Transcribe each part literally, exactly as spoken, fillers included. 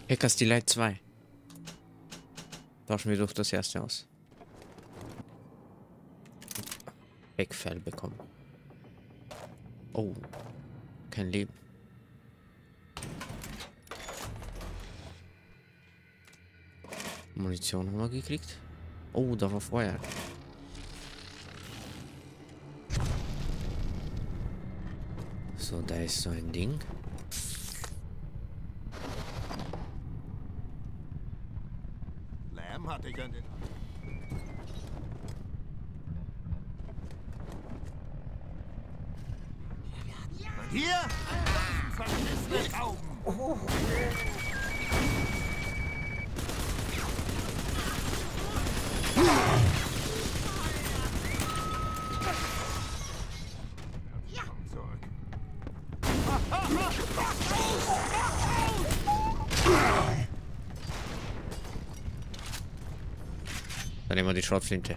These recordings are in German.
Hackers Delight zwei. Tauschen wir durch das erste aus. Wegfall bekommen. Oh. Kein Leben. Munition haben wir gekriegt. Oh, da war Feuer. So, da ist so ein Ding. Lamb hatte ich an den... Und hier? Verschissene Tauben! Oh. Dann nehmen wir die Schrotflinte.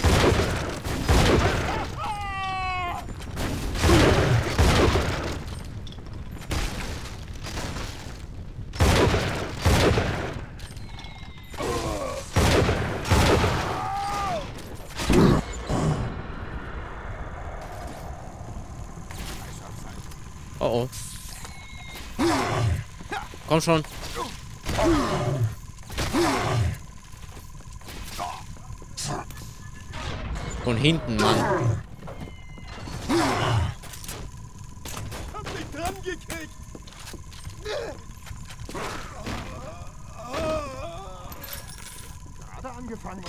Oh oh. Komm schon. Von hinten, Mann. Hab mich dran gekriegt. Gerade angefangen.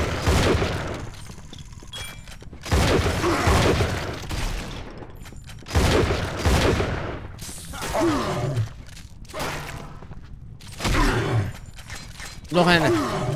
Noch eine.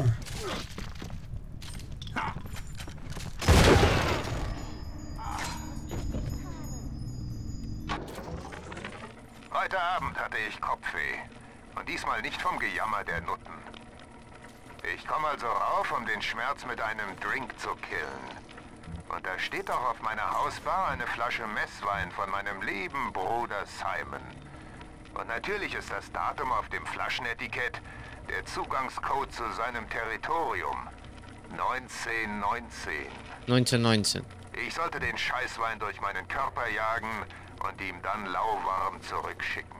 Heute Abend hatte ich Kopfweh. Und diesmal nicht vom Gejammer der Nutten. Ich komme also rauf, um den Schmerz mit einem Drink zu killen. Und da steht doch auf meiner Hausbar eine Flasche Messwein von meinem lieben Bruder Simon. Und natürlich ist das Datum auf dem Flaschenetikett der Zugangscode zu seinem Territorium. neunzehnhundertneunzehn. neunzehnhundertneunzehn. Ich sollte den Scheißwein durch meinen Körper jagen und ihm dann lauwarm zurückschicken.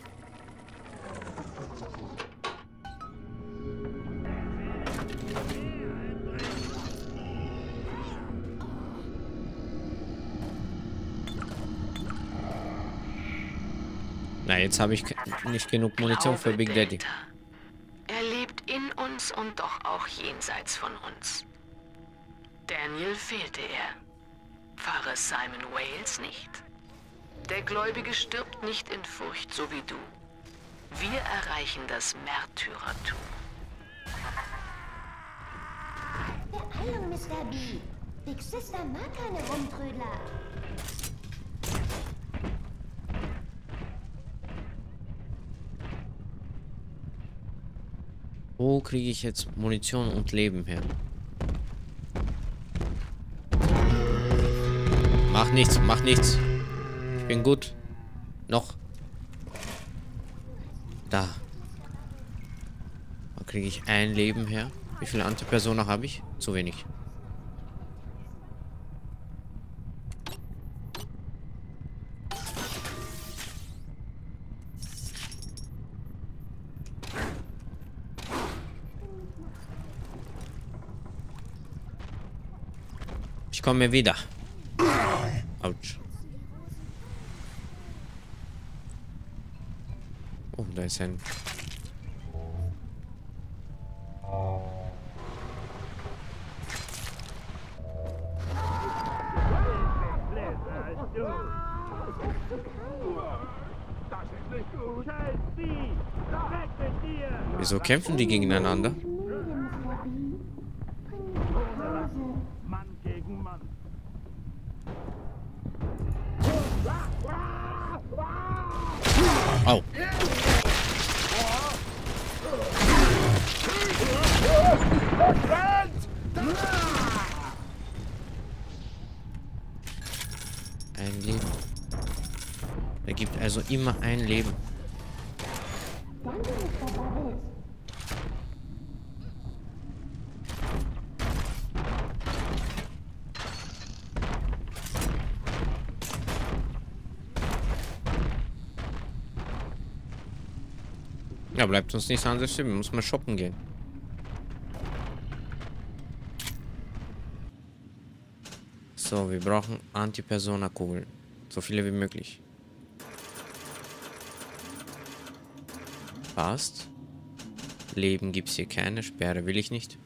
Na, jetzt habe ich nicht genug Munition für Big Daddy. Er lebt in uns und doch auch jenseits von uns. Daniel fehlte er. Pfarrer Simon Wales nicht. Der Gläubige stirbt nicht in Furcht, so wie du. Wir erreichen das Märtyrertum. Beeilung, Mister B. Big Sister mag keine Rumtrödler. Wo kriege ich jetzt Munition und Leben her? Mach nichts, mach nichts. Ich bin gut. Noch. Da. Da kriege ich ein Leben her. Wie viele Antipersona habe ich? Zu wenig. Ich komme wieder. Autsch. Oh, da ist ein... Wieso kämpfen die gegeneinander? Mann gegen Mann. Au. Ein Leben. Er gibt also immer ein Leben. Danke, Mister Bubble. Ja, bleibt uns nichts anderes übrig. Muss mal shoppen gehen. So, wir brauchen Antipersona-Kugeln. So viele wie möglich. Passt. Leben gibt es hier keine. Sperre will ich nicht.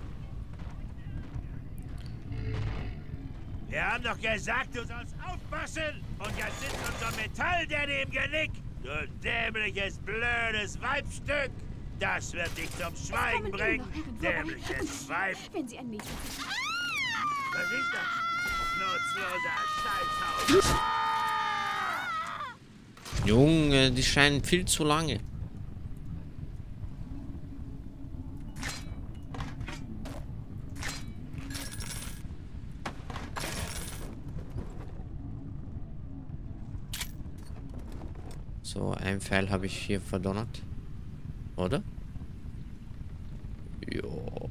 Wir haben doch gesagt, du sollst aufpassen. Und jetzt sitzt unser Metalldaddy im Genick. Du dämliches, blödes Weibstück. Das wird dich zum Schweigen bringen. Dämliches Weib. Wenn Sie ein Mädchen sind. Was ist das? Nutzloser Scheißhaus. Junge, die scheinen viel zu lange. So, ein Pfeil habe ich hier verdonnert. Oder? Jo.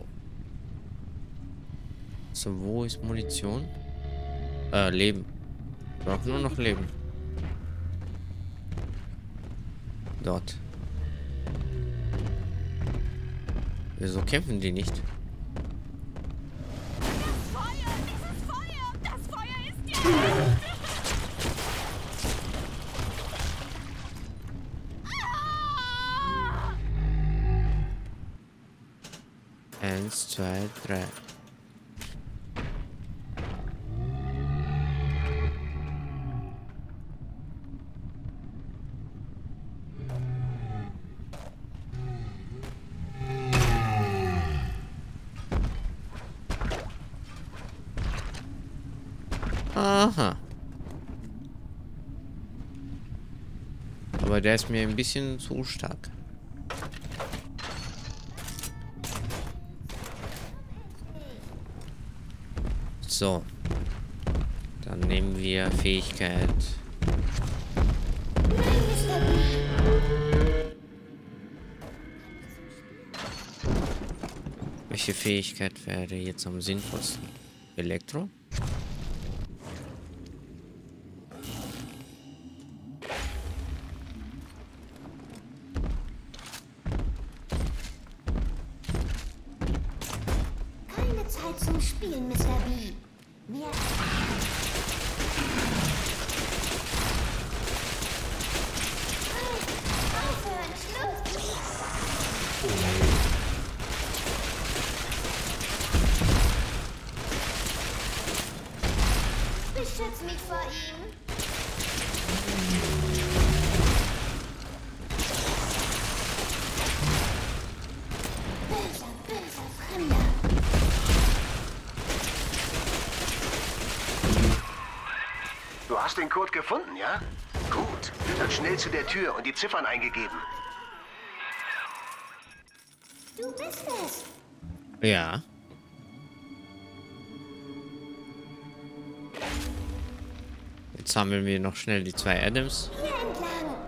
So, wo ist Munition? Äh, Leben. Ich brauche nur noch Leben. Dort. Wieso kämpfen die nicht? Feuer! Dieses Feuer! Das Feuer ist ja... Eins, zwei, drei. Aha. Aber der ist mir ein bisschen zu stark. So. Dann nehmen wir Fähigkeit. Welche Fähigkeit wäre jetzt am sinnvollsten? Elektro? Keine Zeit zum Spielen, Mister B. Mehr... Aufhören, Schluss! Beschütz mich vor ihm! Böser, böser Fremder! Du hast den Code gefunden, ja? Gut. Dann schnell zu der Tür und die Ziffern eingegeben. Du bist es! Ja. Jetzt sammeln wir noch schnell die zwei Adams. Hier entlang!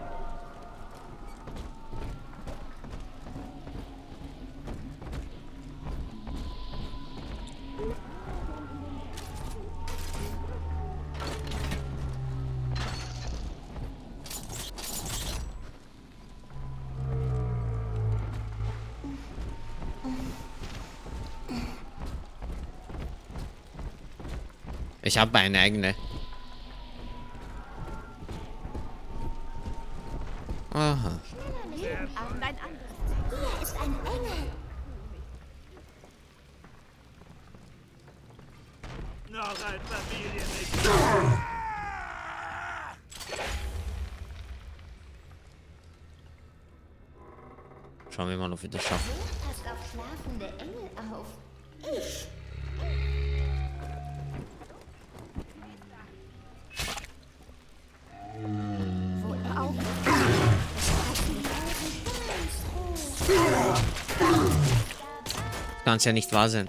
Ich habe eine eigene. Aha. Arm, dein anderes. Hier ist ein Engel! Noch ein Familienmitglied. Schauen wir mal, ob wir das schaffen. Passt auf schlafende Engel auf. Ich! Wo er auch... Kann es ja nicht wahr sein.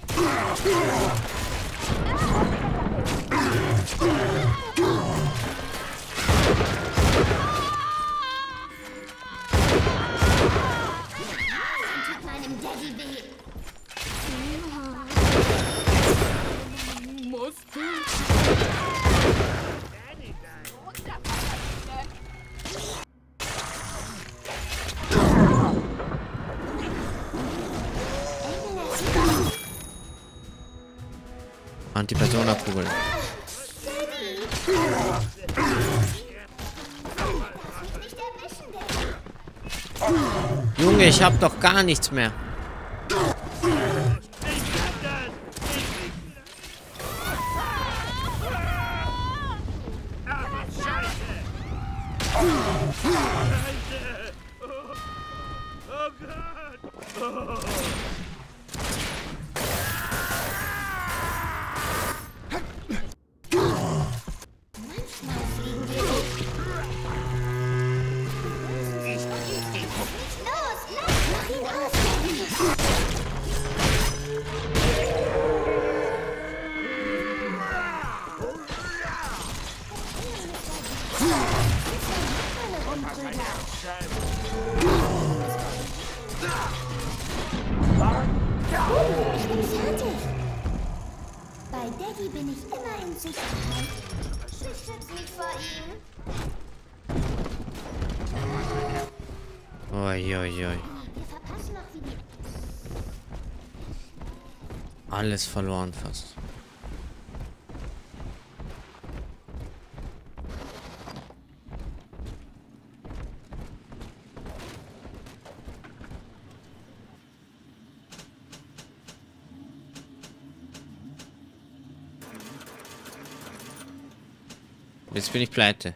tut meinem Daddy weh. Musst du. Antipersona-Kugeln. Junge, ich hab doch gar nichts mehr. Ich bin fertig. Bei Daddy bin ich immer in Sicherheit. Beschützt mich vor ihm. Oi, oi, oi. Wir verpassen noch wie die... Alles verloren fast. Jetzt bin ich pleite.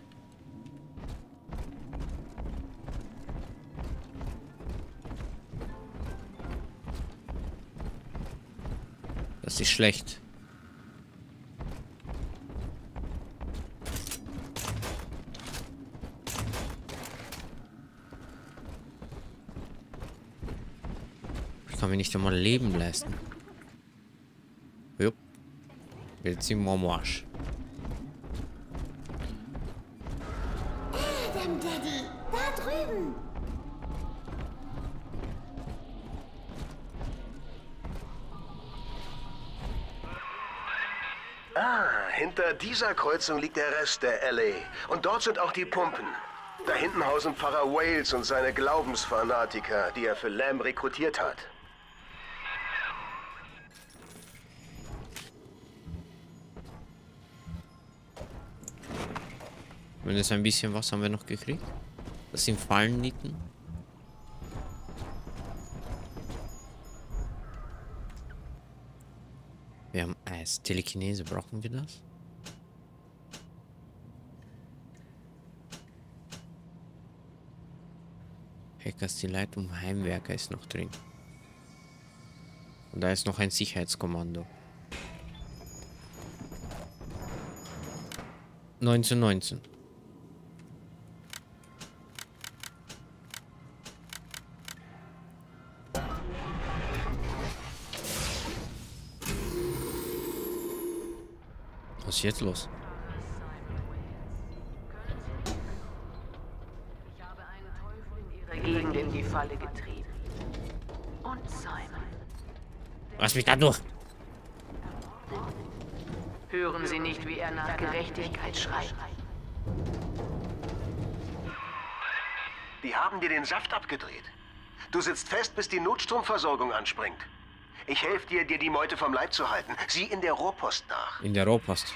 Das ist schlecht. Ich kann mir nicht einmal Leben leisten. Jupp. Jetzt sind wir am Arsch. Adam, Daddy, da drüben. Ah, hinter dieser Kreuzung liegt der Rest der L A. Und dort sind auch die Pumpen. Da hinten hausen Pfarrer Wales und seine Glaubensfanatiker, die er für Lamb rekrutiert hat. Wenn es ein bisschen was haben wir noch gekriegt. Das sind Fallennieten. Wir haben Eis. Telekinese, brauchen wir das? Hackers Delight um Heimwerker ist noch drin. Und da ist noch ein Sicherheitskommando. neunzehn neunzehn. Was ist jetzt los? Ich habe einen Teufel in ihre Gegend in die Falle getrieben. Und Simon. Lass mich da durch! Hören Sie nicht, wie er nach Gerechtigkeit schreit? Die haben dir den Saft abgedreht. Du sitzt fest, bis die Notstromversorgung anspringt. Ich helfe dir, dir die Meute vom Leib zu halten. Sieh in der Rohrpost nach. In der Rohrpost.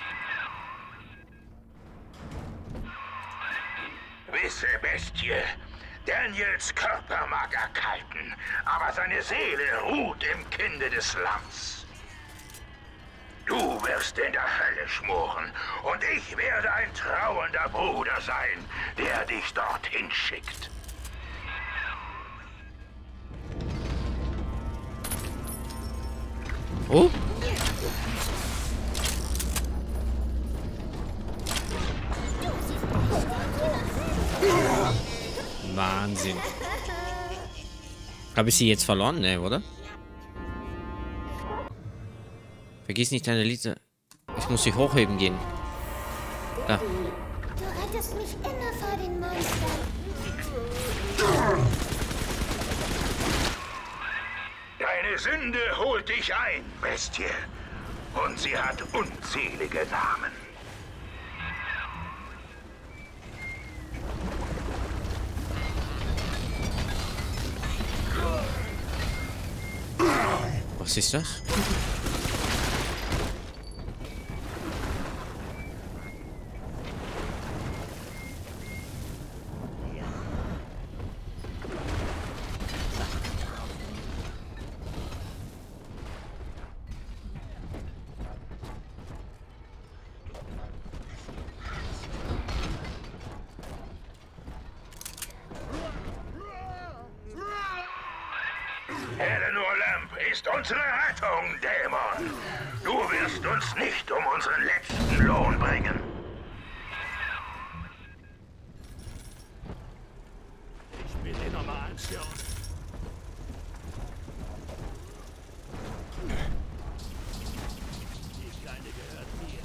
Wisse, Bestie, Daniels Körper mag erkalten, aber seine Seele ruht im Kinde des Lamms. Du wirst in der Hölle schmoren und ich werde ein trauernder Bruder sein, der dich dorthin schickt. Oh! Wahnsinn. Habe ich sie jetzt verloren? Ne, oder? Vergiss nicht deine Lieder. Ich muss sie hochheben gehen. Da. Du rettest mich immer vor den Monstern. Deine Sünde holt dich ein, Bestie. Und sie hat unzählige Namen. Was ist das? ist unsere Rettung, Dämon. Du wirst uns nicht um unseren letzten Lohn bringen. Ich will ihn nochmal anschauen. Die Kleine gehört mir.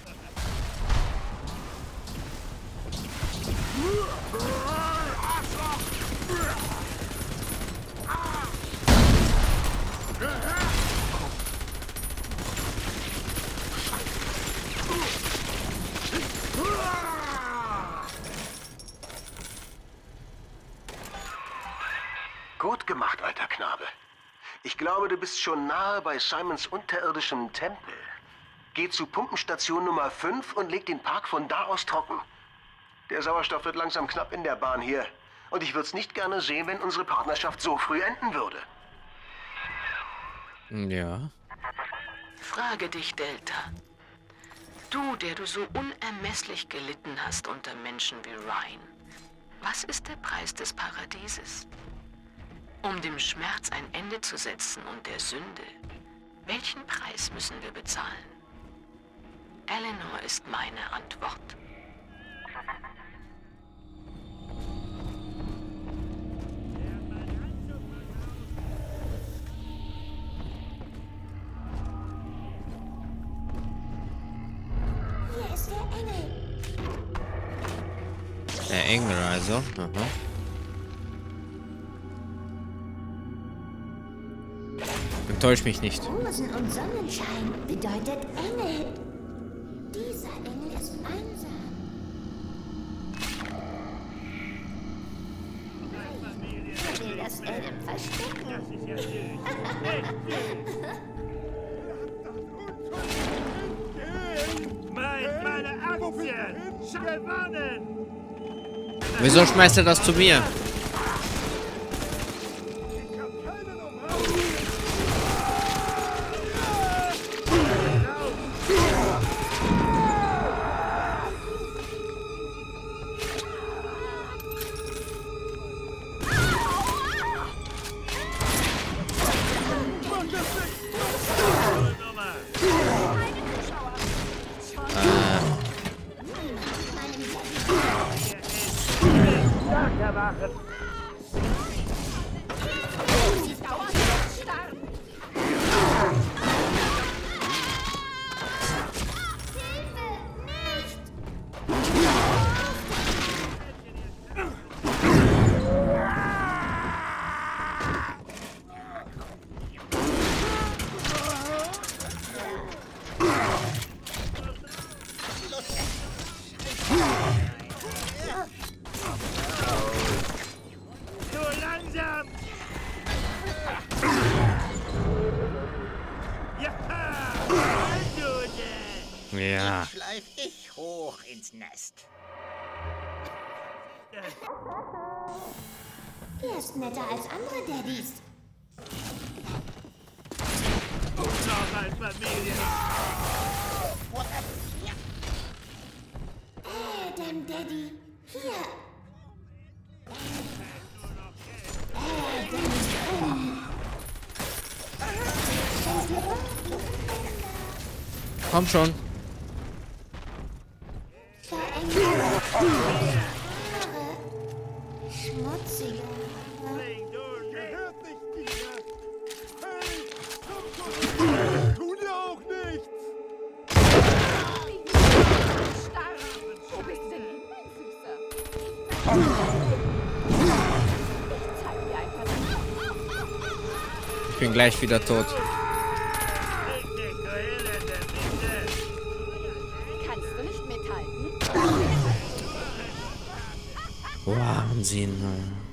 Gut gemacht, alter Knabe. Ich glaube, du bist schon nahe bei Simons unterirdischem Tempel. Geh zu Pumpenstation Nummer fünf und leg den Park von da aus trocken. Der Sauerstoff wird langsam knapp in der Bahn hier. Und ich würde es nicht gerne sehen, wenn unsere Partnerschaft so früh enden würde. Ja. Frage dich, Delta. Du, der du so unermesslich gelitten hast unter Menschen wie Ryan. Was ist der Preis des Paradieses? Um dem Schmerz ein Ende zu setzen und der Sünde, welchen Preis müssen wir bezahlen? Eleanor ist meine Antwort. Hier ist der Engel. Der Engel also. Aha. Enttäusch mich nicht. Rosen und Sonnenschein bedeutet Engel. Dieser Engel ist einsam. Er will das Adam verstecken. Das ist ja süß. Echt süß. Mein, meine Aktien! Gewonnen! Wieso schmeißt er das zu mir? Ja. Schleif ich hoch ins Nest. Er ist netter als andere Daddys. Noch ein Familie. Adam, Daddy. Hier. Komm schon. Schmutzige. Gehört nicht dir. Hey, komm schon. Tu dir auch nichts. Wo bist du denn hin, mein Süßer? Ich zeig dir ein paar. Ich bin gleich wieder tot. Kannst du nicht mithalten? Wahnsinn.